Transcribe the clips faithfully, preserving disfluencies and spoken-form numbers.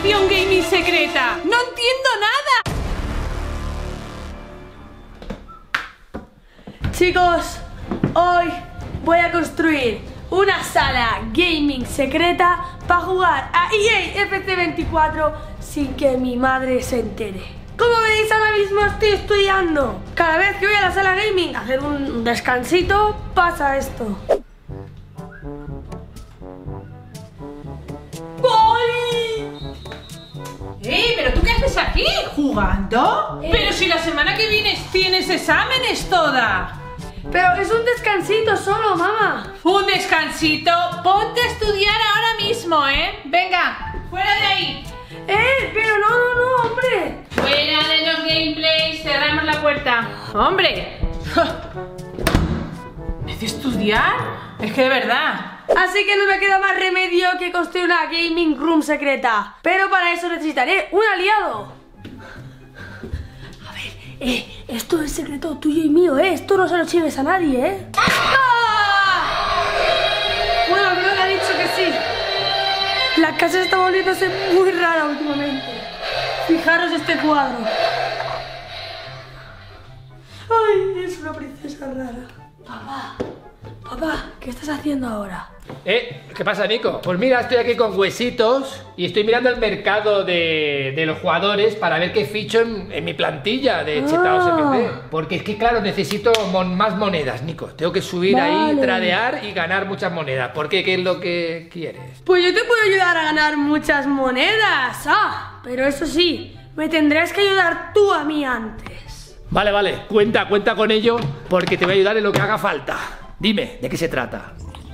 habitación gaming secreta? ¡No entiendo nada! Chicos, hoy voy a construir una sala gaming secreta para jugar a E A F C veinticuatro sin que mi madre se entere. Como veis, ahora mismo estoy estudiando. Cada vez que voy a la sala gaming a hacer un descansito, pasa esto. ¡Voy! ¡Eh! ¿Pero tú qué haces aquí? ¿Jugando? Eh. Pero si la semana que viene tienes exámenes toda. Pero es un descansito solo, mamá. Un descansito. Ponte a estudiar ahora mismo, ¿eh? Venga, fuera de ahí. ¡Eh! Pero no, no, no, hombre. Fuera de los gameplays, cerramos la puerta. ¡Hombre! ¿Me hace estudiar? Es que de verdad. Así que no me queda más remedio que construir una gaming room secreta. Pero para eso necesitaré un aliado. A ver, eh, esto es secreto tuyo y mío, eh. Esto no se lo chives a nadie, eh. ¡Ah! Bueno, creo que ha dicho que sí. La casa está volviéndose muy rara últimamente. Fijaros este cuadro. Ay, es una princesa rara. Papá, papá, ¿qué estás haciendo ahora? ¿Eh? ¿Qué pasa, Nico? Pues mira, estoy aquí con Huesitos y estoy mirando el mercado de, de los jugadores para ver qué ficho en, en mi plantilla de Chetaos Ah. M C. Porque es que, claro, necesito mon- más monedas, Nico. Tengo que subir ahí, Vale. tradear y ganar muchas monedas. ¿Por qué? ¿Qué es lo que quieres? Pues yo te puedo ayudar a ganar muchas monedas. Ah, pero eso sí, me tendrás que ayudar tú a mí antes. Vale, vale, cuenta, cuenta con ello porque te voy a ayudar en lo que haga falta. Dime, ¿de qué se trata?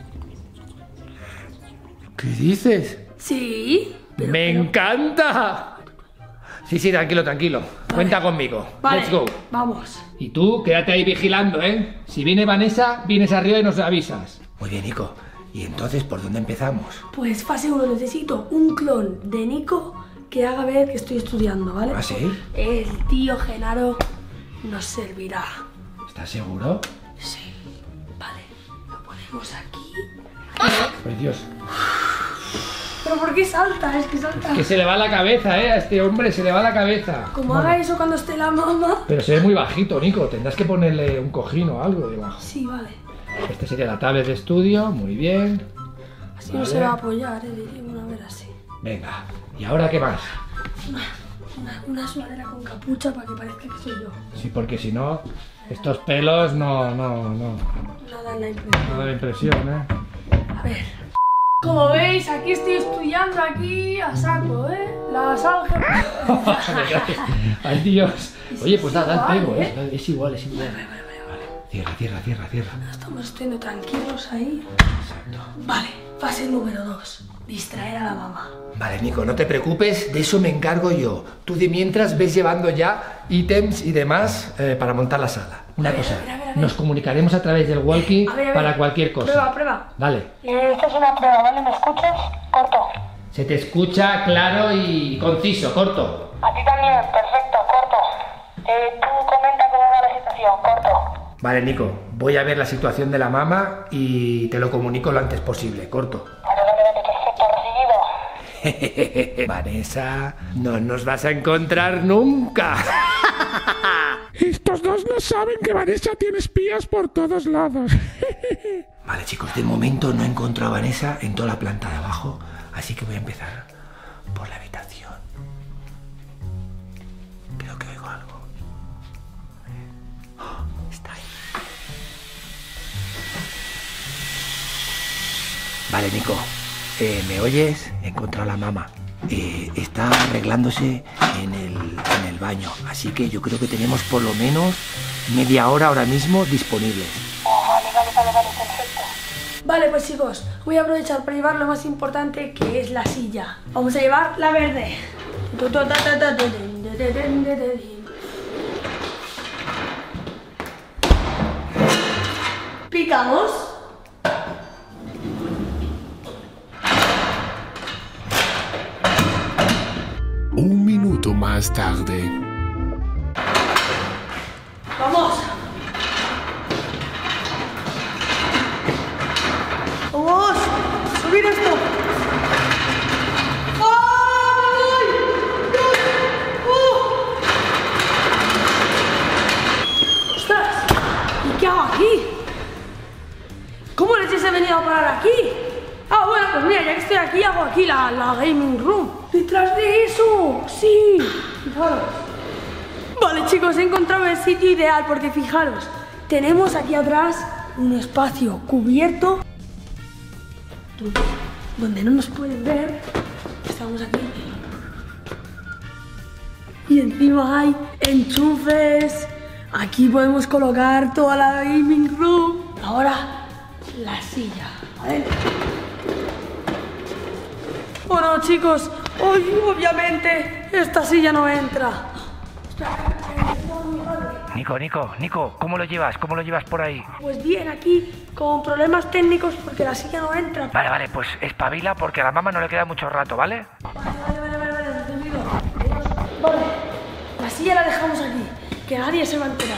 ¿Qué dices? Sí, pero... ¡Me encanta! Sí, sí, tranquilo, tranquilo. Cuenta conmigo. Vale, Let's go. vamos. Y tú, quédate ahí vigilando, ¿eh? Si viene Vanessa, vienes arriba y nos avisas. Muy bien, Nico. ¿Y entonces por dónde empezamos? Pues fase uno, necesito un clon de Nico que haga ver que estoy estudiando, ¿vale? ¿Ah, sí? El tío Genaro nos servirá. ¿Estás seguro? Sí, vale, lo ponemos aquí. Precioso. ¿Pero por qué salta? Es que salta. Que se le va la cabeza, ¿eh? A este hombre se le va la cabeza. Como Bueno, haga eso cuando esté la mamá. pero se ve muy bajito, Nico. Tendrás que ponerle un cojín o algo debajo. Sí, vale. Esta sería la tablet de estudio. Muy bien. Así no Vale. se va a apoyar, eh, diríamos, a ver así. Venga. ¿Y ahora qué más? Una, una sudadera con capucha para que parezca que soy yo. Sí, porque si no, estos pelos no, no, no. Nada en la impresión. No da la impresión, ¿eh? A ver. Como veis, aquí estoy estudiando aquí a saco, ¿eh? Las álgebras. Ay, Dios. Oye, pues da, da el igual, pego, ¿eh? ¿eh? Es igual, es igual. Vale. Cierra, cierra, cierra, cierra. Estamos estudiando tranquilos ahí. Exacto. Vale, fase número dos. Distraer a la mamá. Vale, Nico, no te preocupes, de eso me encargo yo. Tú de mientras ves llevando ya ítems y demás eh, para montar la sala. Una A ver, cosa, a ver, a ver, a ver. nos comunicaremos a través del walkie A ver, a ver. para cualquier cosa. Prueba, prueba. Vale. Esta es una prueba, ¿vale? ¿Me escuchas? Corto. Se te escucha claro y conciso, corto. A ti también, perfecto, corto. Eh, tú comenta cómo va la situación, corto. Vale, Nico, voy a ver la situación de la mamá y te lo comunico lo antes posible, corto. Vale, vale, vale, perfecto, recibido. Vanessa, no nos vas a encontrar nunca. Estos dos no saben que Vanessa tiene espías por todos lados. Vale, chicos, de momento no encuentro a Vanessa en toda la planta de abajo, así que voy a empezar por la habitación. Creo que oigo algo. Oh, está ahí. Vale, Nico, eh, ¿me oyes? He encontrado a la mamá. Eh, está arreglándose en el, en el baño, así que yo creo que tenemos por lo menos media hora ahora mismo disponibles. Oh, vale, vale, vale, vale, perfecto. Vale, pues chicos, voy a aprovechar para llevar lo más importante, que es la silla. Vamos a llevar la verde. Picamos. Un minuto más tarde. Vamos. Vamos. Subir esto. ¡Ay! aquí la, la gaming room. ¡Detrás de eso! ¡Sí! Fijaros. Vale, chicos, he encontrado el sitio ideal porque fijaros, tenemos aquí atrás un espacio cubierto donde no nos pueden ver. Estamos aquí. Y encima hay enchufes. Aquí podemos colocar toda la gaming room. Ahora, la silla. ¿Vale? Bueno, chicos, hoy obviamente esta silla no entra. Nico, Nico, Nico, ¿cómo lo llevas? ¿Cómo lo llevas por ahí? Pues bien, aquí con problemas técnicos porque la silla no entra. Vale, vale, pues espabila porque a la mamá no le queda mucho rato, ¿vale? Vale, vale, vale, vale, vale, entendido. Vale, la silla la dejamos aquí, que nadie se va a enterar.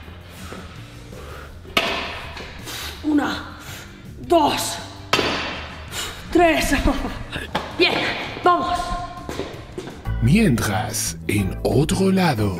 Una, dos, tres. Bien, vamos. Mientras, en otro lado.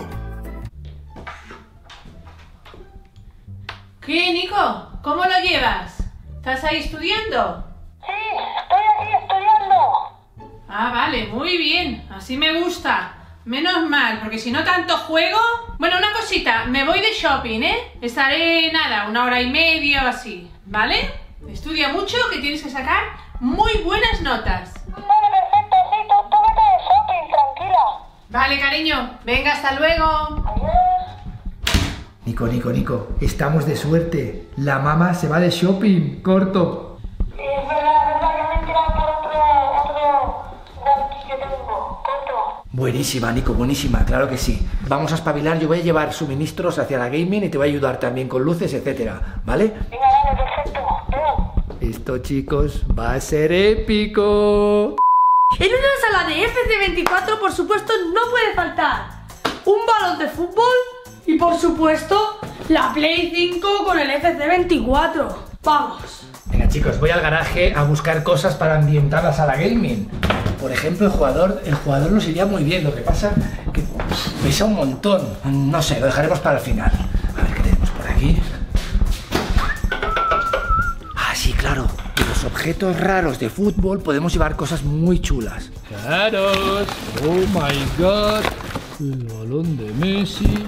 ¿Qué, Nico? ¿Cómo lo llevas? ¿Estás ahí estudiando? Sí, estoy aquí estudiando. Ah, vale, muy bien. Así me gusta. Menos mal, porque si no tanto juego... Bueno, una cosita, me voy de shopping, ¿eh? Estaré, nada, una hora y media o así, ¿vale? Estudia mucho, que tienes que sacar muy buenas notas. Vale, perfecto, sí, tú, tú vete de shopping, tranquila. Vale, cariño. Venga, hasta luego. Adiós. Nico, Nico, Nico, estamos de suerte. La mamá se va de shopping, corto. Sí, es verdad, es verdad, ya me he enterado por otro, otro ranking que tengo, corto. Buenísima, Nico, buenísima, claro que sí. Vamos a espabilar, yo voy a llevar suministros hacia la gaming y te voy a ayudar también con luces, etcétera, ¿vale? Venga, vale, perfecto. Veo. Esto, chicos, va a ser épico. En una sala de F C veinticuatro, por supuesto, no puede faltar un balón de fútbol y, por supuesto, la Play cinco con el F C veinticuatro. ¡Vamos! Venga, chicos, voy al garaje a buscar cosas para ambientar la sala gaming. Por ejemplo, el jugador, el jugador nos iría muy bien, lo que pasa que pesa un montón. No sé, lo dejaremos para el final. A ver, ¿qué tenemos por aquí? Ah, sí, claro. En los objetos raros de fútbol podemos llevar cosas muy chulas. Caros, oh my god, el balón de Messi,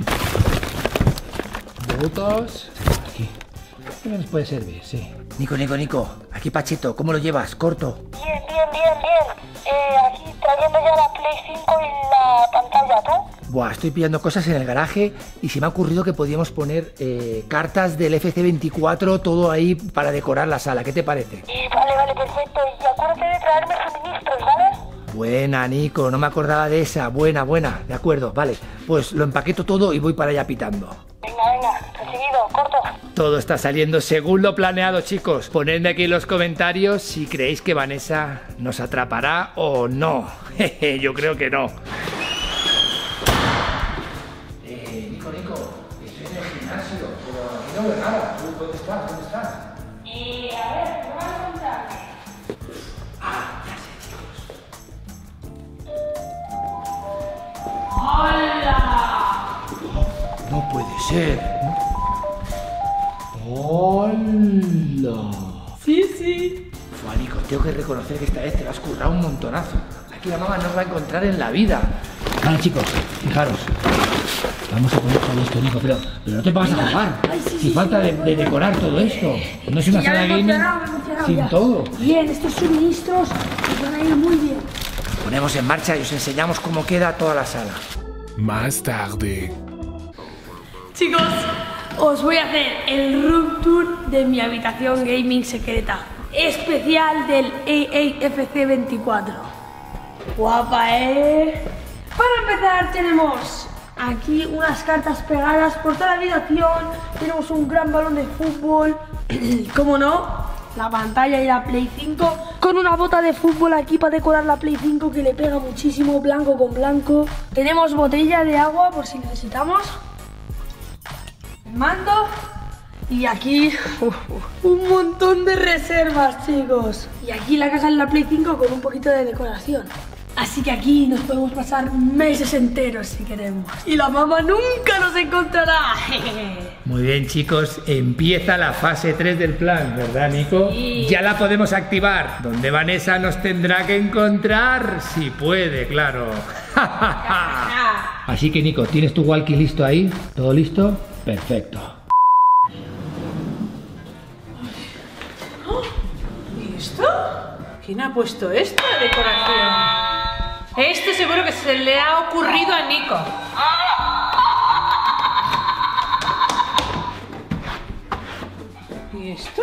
botas, aquí, ¿qué nos puede servir? Sí. Nico, Nico, Nico, aquí Pachito, ¿cómo lo llevas? Corto. Bien, bien, bien, bien. Eh, aquí trayendo ya la Play cinco y la pantalla, ¿tú? Buah, estoy pillando cosas en el garaje y se me ha ocurrido que podíamos poner eh, cartas del F C veinticuatro, todo ahí para decorar la sala. ¿Qué te parece? Y vale, vale, perfecto. Y acuérdate de traerme suministros, ¿vale? Buena, Nico, no me acordaba de esa. Buena, buena, de acuerdo, vale. Pues lo empaqueto todo y voy para allá pitando. Venga, venga, recibido, corto. Todo está saliendo según lo planeado, chicos. Ponedme aquí en los comentarios si creéis que Vanessa nos atrapará o no. Jeje, yo creo que no. Eh, Nico, Nico, estoy en el gimnasio, pero aquí no veo nada. ¿Dónde estás? ¿Dónde estás? Eh, a ver, ¿qué vas a contar? Ah, ya sé, chicos. ¡Hola! No puede ser. ¡Hola! Sí, sí. Fua, Nico, tengo que reconocer que esta vez te lo has currado un montonazo. Aquí la mamá nos va a encontrar en la vida. Vale, chicos, fijaros. Vamos a poner todo esto, Nico, pero, pero no te vas a jugar. Ay, sí, Si sí, falta sí, de, de decorar todo esto. No es una Ya sala me he gaming emocionado, me he emocionado sin ya. todo. Bien, estos suministros nos van a ir muy bien. Ponemos en marcha y os enseñamos cómo queda toda la sala. Más tarde. Chicos, os voy a hacer el room tour de mi habitación gaming secreta especial del E A F C veinticuatro. Guapa, ¿eh? Para empezar tenemos aquí unas cartas pegadas por toda la habitación. Tenemos un gran balón de fútbol. ¿Cómo no? La pantalla y la Play cinco. Con una bota de fútbol aquí para decorar la Play cinco que le pega muchísimo, blanco con blanco. Tenemos botella de agua por si necesitamos. El mando. Y aquí un montón de reservas, chicos. Y aquí la caja de la Play cinco con un poquito de decoración. Así que aquí nos podemos pasar meses enteros si queremos. Y la mamá nunca nos encontrará. Muy bien, chicos, empieza la fase tres del plan, ¿verdad, Nico? Sí. Ya la podemos activar. Donde Vanessa nos tendrá que encontrar, si puede, claro. Así que, Nico, ¿tienes tu walkie listo ahí? ¿Todo listo? Perfecto. ¿Y esto? ¿Quién ha puesto esta decoración? Esto seguro que se le ha ocurrido a Nico. ¿Y esto?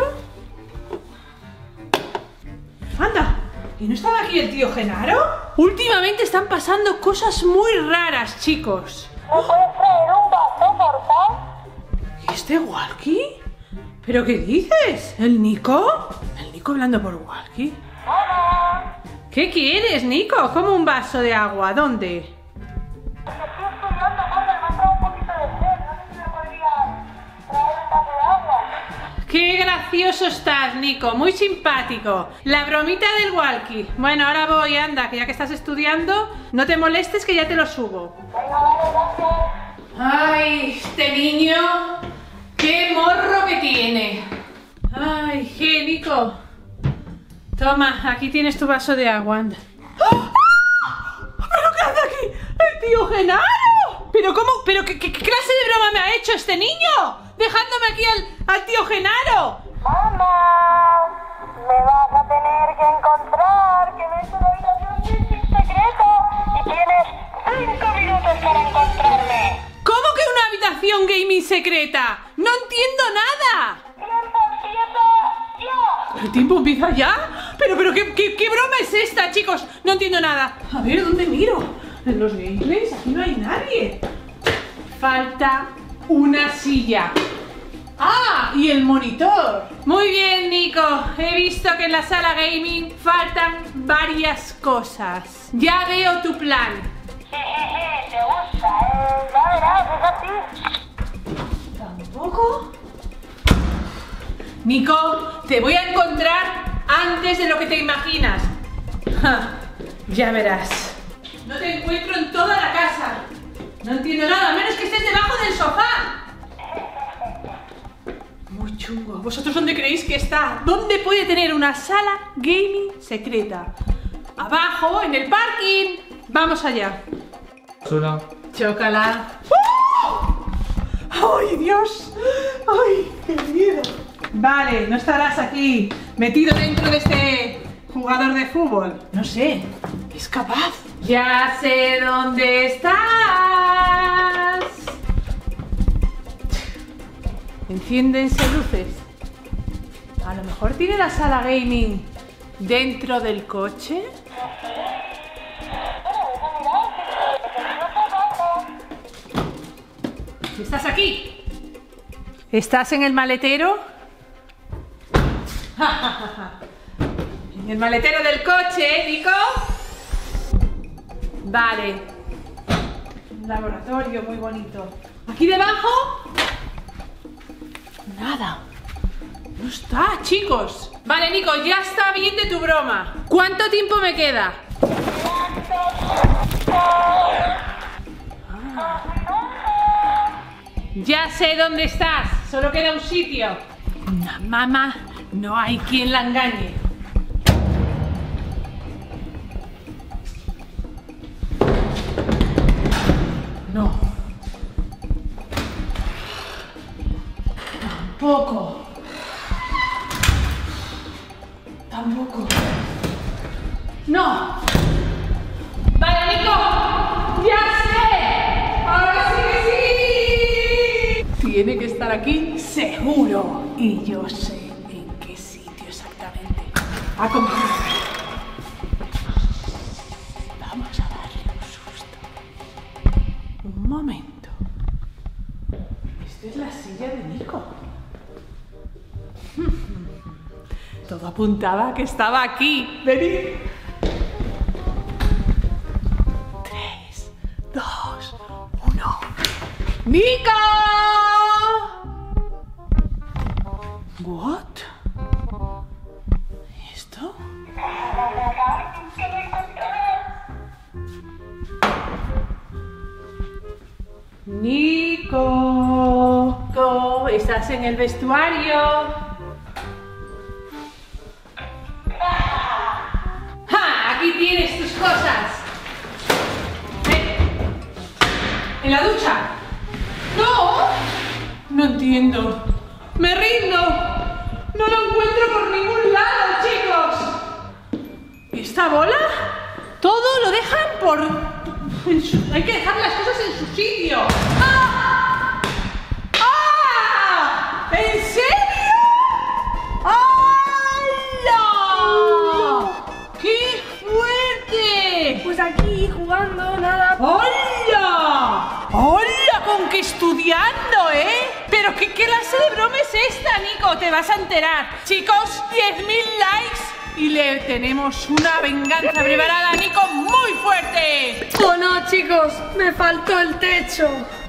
¡Anda! ¿Y no estaba aquí el tío Genaro? Últimamente están pasando cosas muy raras, chicos. ¿Me puedes traer un vaso, por favor? ¿Y este walkie? ¿Pero qué dices? ¿El Nico? ¿El Nico hablando por walkie? Hola. ¿Qué quieres, Nico? ¿Cómo un vaso de agua? ¿Dónde? Estoy estudiando, gordo, y me ha entrado un poquito de sed. No sé si me podrías traer un vaso de agua. Qué gracioso estás, Nico. Muy simpático. La bromita del walkie. Bueno, ahora voy, anda, que ya que estás estudiando, no te molestes que ya te lo subo. Venga, vale, gracias. Ay, este niño. ¡Qué morro que tiene! Ay, qué, Nico. Toma, aquí tienes tu vaso de agua, anda. ¡Ah! ¿Pero qué hace aquí? ¡El tío Genaro! ¿Pero cómo? ¿Pero qué, qué, qué clase de broma me ha hecho este niño? Dejándome aquí al, al tío Genaro. Mamá, me vas a tener que encontrar, que ves una habitación sin secreto y tienes cinco minutos para encontrarme. ¿Cómo que una habitación gaming secreta? ¡No entiendo nada! ¡Tiempo empieza ya! ¿El tiempo empieza ya? ¿Pero, pero qué, qué, qué broma es esta, chicos? No entiendo nada. A ver, ¿dónde miro? En los gameplays, aquí no hay nadie. Falta una silla. ¡Ah! Y el monitor. Muy bien, Nico. He visto que en la sala gaming faltan varias cosas. Ya veo tu plan. Jejeje, te gusta, eh. Ya verás, es así. ¿Tampoco? Nico, te voy a encontrar antes de lo que te imaginas. Ja, ya verás. No te encuentro en toda la casa. No entiendo nada, a menos que estés debajo del sofá. Muy chungo. ¿Vosotros dónde creéis que está? ¿Dónde puede tener una sala gaming secreta? Abajo, en el parking. Vamos allá. Uno. Chócala. ¡Oh! ¡Ay, Dios! ¡Ay, qué miedo! Vale, no estarás aquí, metido dentro de este jugador de fútbol. No sé, ¿es capaz? Ya sé dónde estás. Enciéndense luces. A lo mejor tiene la sala gaming dentro del coche. ¿Estás aquí? ¿Estás en el maletero? En el maletero del coche, Nico. Vale. Un laboratorio muy bonito. ¿Aquí debajo? Nada. No está, chicos. Vale, Nico, ya está bien de tu broma. ¿Cuánto tiempo me queda? Ah. Ya sé dónde estás. Solo queda un sitio. Una mamá, no hay quien la engañe. No. Tampoco. Tampoco. No. Vale, Nico. Ya sé. Ahora sí que sí. Tiene que estar aquí seguro. Y yo sé en qué sitio exactamente. Acompáñame. Vamos a darle un susto. Un momento. Esta es la silla de Nico. Todo apuntaba a que estaba aquí. Venid. Tres, dos, uno. ¡Nico! ¿What? ¿Esto? Nico. Nico, estás en el vestuario. ¡Ja! Aquí tienes tus cosas. ¿Eh? ¿En la ducha? ¡No! No entiendo. ¡Me rindo! ¡No lo encuentro por ningún lado, chicos! ¿Y esta bola? Todo lo dejan por... en su... Hay que dejar las cosas en su sitio. ¡Ah! ¡Ah! ¿En serio? ¡Hala! ¡Qué fuerte! Pues aquí jugando, nada. ¡Hola! ¡Hola! ¿Con qué estudiando, eh? ¿Pero qué clase de broma es esta, Nico? Te vas a enterar. Chicos, diez mil likes y le tenemos una venganza preparada a Nico muy fuerte. Oh no, chicos, me faltó el techo.